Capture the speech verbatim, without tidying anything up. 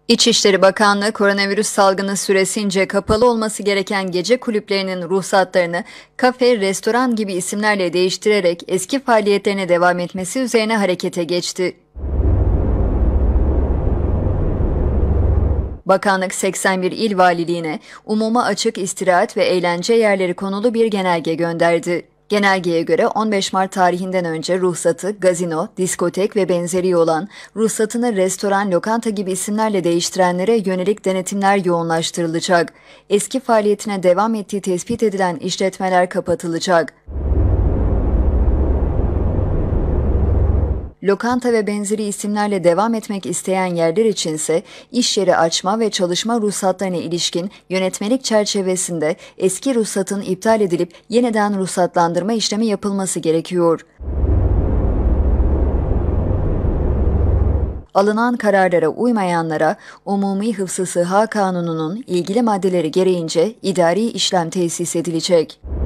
İçişleri Bakanlığı koronavirüs salgını süresince kapalı olması gereken gece kulüplerinin ruhsatlarını kafe, restoran gibi isimlerle değiştirerek eski faaliyetlerine devam etmesi üzerine harekete geçti. Bakanlık seksen bir il valiliğine umuma açık istirahat ve eğlence yerleri konulu bir genelge gönderdi. Genelgeye göre on beş Mart tarihinden önce ruhsatı gazino, diskotek ve benzeri olan, ruhsatını restoran, lokanta gibi isimlerle değiştirenlere yönelik denetimler yoğunlaştırılacak. Eski faaliyetine devam ettiği tespit edilen işletmeler kapatılacak. Lokanta ve benzeri isimlerle devam etmek isteyen yerler içinse iş yeri açma ve çalışma ruhsatlarına ilişkin yönetmelik çerçevesinde eski ruhsatın iptal edilip yeniden ruhsatlandırma işlemi yapılması gerekiyor. Alınan kararlara uymayanlara Umumi Hıfzı Sıha Kanunu'nun ilgili maddeleri gereğince idari işlem tesis edilecek.